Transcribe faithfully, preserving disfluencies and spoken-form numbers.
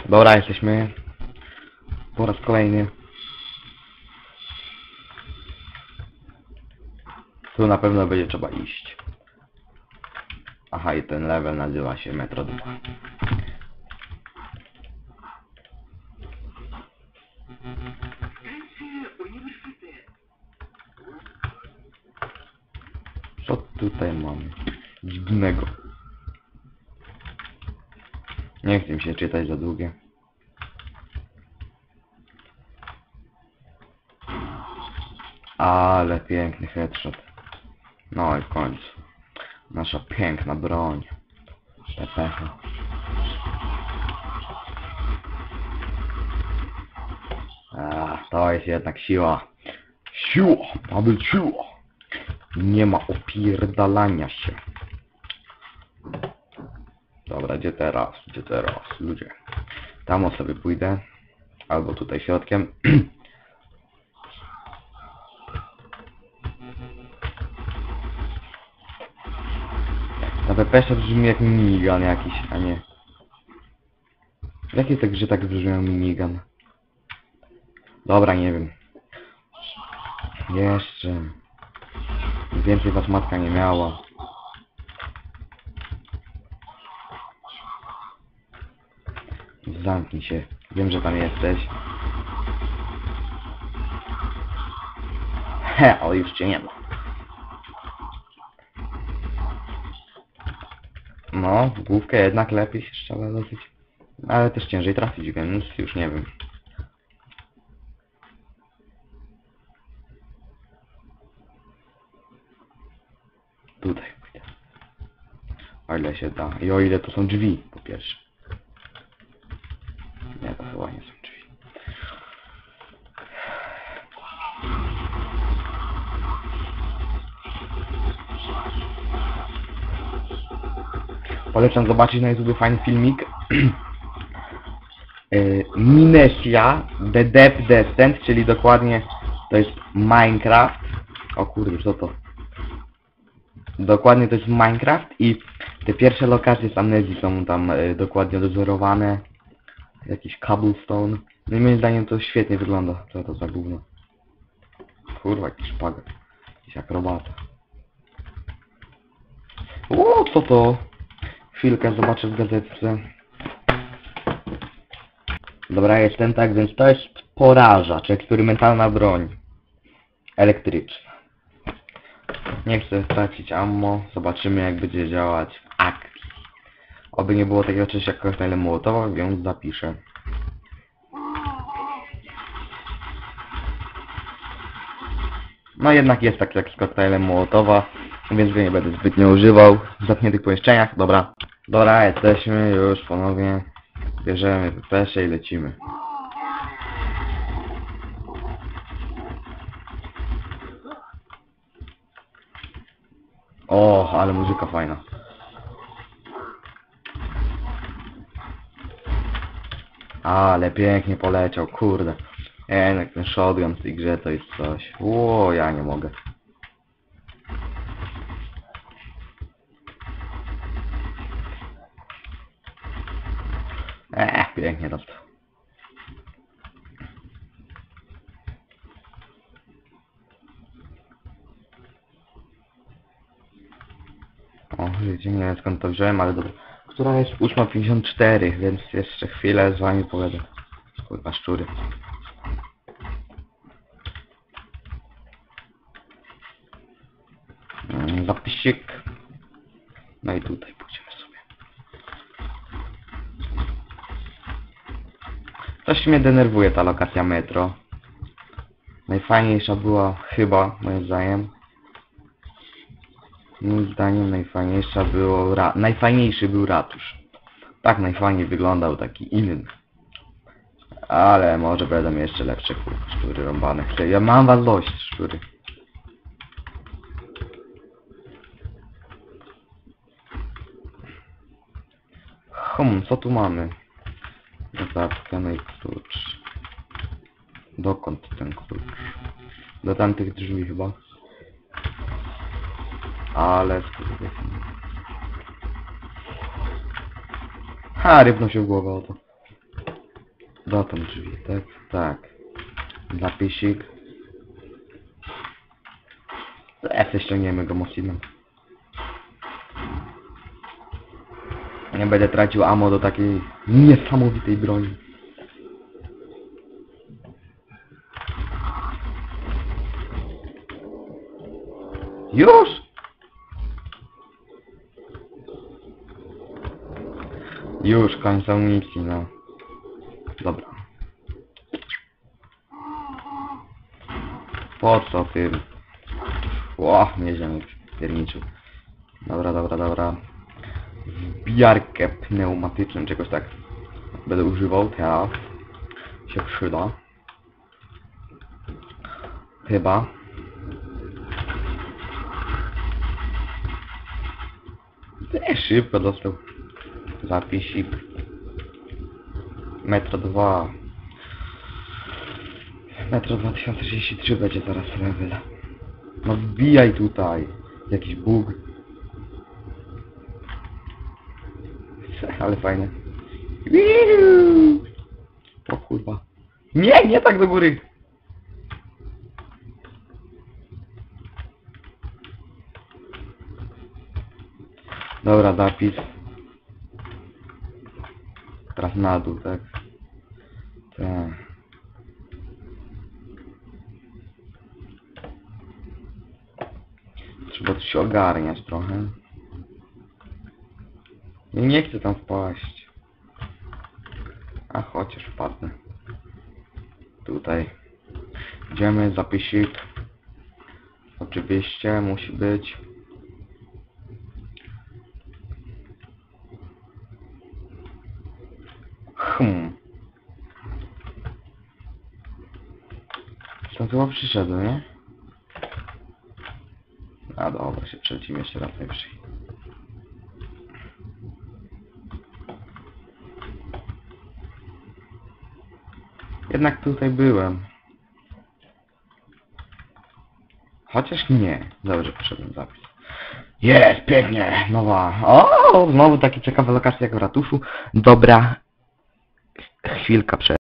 Dobra, jesteśmy. Po raz kolejny. Tu na pewno będzie trzeba iść. Aha, i ten level nazywa się Metro dwa. Co tutaj mamy dziwnego? Nie chcę mi się czytać za długie. Ale piękny headshot. No i w końcu. Nasza piękna broń. P P H. A, to jest jednak siła. Siła! Ma być siła! Nie ma opierdalania się. Dobra, gdzie teraz? Gdzie teraz? Ludzie. Tam o sobie pójdę. Albo tutaj środkiem. Na P P S brzmi jak minigun jakiś, a nie. W jakiej tak grze tak brzmiał minigun? Dobra, nie wiem. Jeszcze. Więcej was matka nie miała. Zamknij się. Wiem, że tam jesteś. He, ale już cię nie ma. No, w główkę jednak lepiej się trzeba lecieć. Ale też ciężej trafić, więc już nie wiem. Tutaj pójdę. O ile się da. I o ile to są drzwi, po pierwsze. Nie, to chyba nie są drzwi. Polecam zobaczyć na YouTube fajny filmik. Minesia The Deep Descent, czyli dokładnie to jest Minecraft. O kurde, co to? Dokładnie to jest Minecraft i te pierwsze lokacje z Amnezji są tam y, dokładnie dozorowane. Jakiś cobblestone. No i moim zdaniem to świetnie wygląda. Co to za gówno? Kurwa, jakiś szpagat. Jakiś akrobata. O, co to? Chwilkę zobaczę w gazetce. Dobra, jestem tak, więc to jest porażacz, eksperymentalna broń elektryczna. Nie chcę stracić ammo, zobaczymy jak będzie działać w akcji. Oby nie było takiego czegoś jak koktajle Mołotowa, więc zapiszę. No jednak jest tak jak z koktajlem Mołotowa, więc go nie będę zbytnio używał w zamkniętych pomieszczeniach. Dobra, dobra, jesteśmy już ponownie. Bierzemy pesze i lecimy. O, ale muzyka fajna. Ale pięknie poleciał, kurde. Jednak ten shotgun w tej grze to jest coś. Ło, ja nie mogę. Eee, pięknie dostał. O, wiecie, nie wiem skąd to wziąłem, ale dobra. Która jest ósma pięćdziesiąt cztery, więc jeszcze chwilę z wami pogadę. Kurwa, szczury. Mm, zapisik. No i tutaj pójdziemy sobie. Coś mnie denerwuje ta lokacja metro. Najfajniejsza była chyba, moim zdaniem. Moim zdaniem najfajniejsza było ra najfajniejszy był ratusz. Tak najfajniej wyglądał taki inny. Ale może będą jeszcze lepsze kurwa, szczury rąbane. Ja mam was dość, szczury. Hmm, co tu mamy? Notatkę, no i klucz. Dokąd ten klucz? Do tamtych drzwi chyba. Ale skurde. Ha, rybno się w głowę o to. Dotąd drzwi, tak? Tak. Zapisik. Lecę, ściągniemy go mocinem. Nie będę tracił ammo do takiej niesamowitej broni. Już! Już, końc amunicji, no. Dobra. Po co ty? Ło, nieźle mi pierniczył. Dobra, dobra, dobra. Wbijarkę pneumatyczną, czegoś tak będę używał teraz. Się przyda. Chyba. Też szybko dostał. Zapisik. Metro dwa. Metro dwa tysiące trzydzieści trzy będzie zaraz level. No wbijaj tutaj. Jakiś bóg. Ale fajne. O kurwa. Nie, nie tak do góry. Dobra, zapis. Teraz na dół, tak? Tak. Trzeba tu się ogarniać trochę. Nie, nie chcę tam wpaść. A chociaż wpadnę. Tutaj. Idziemy, zapisik. Oczywiście musi być. Hmm. Stąd chyba przyszedłem, nie? A dobra, się przelecimy jeszcze raz najwyżej. Jednak tutaj byłem. Chociaż nie. Dobrze, poszedłem zapis. Jest, pięknie! Nowa. O, znowu takie ciekawe lokacje jak w ratuszu. Dobra. Chwilka przed.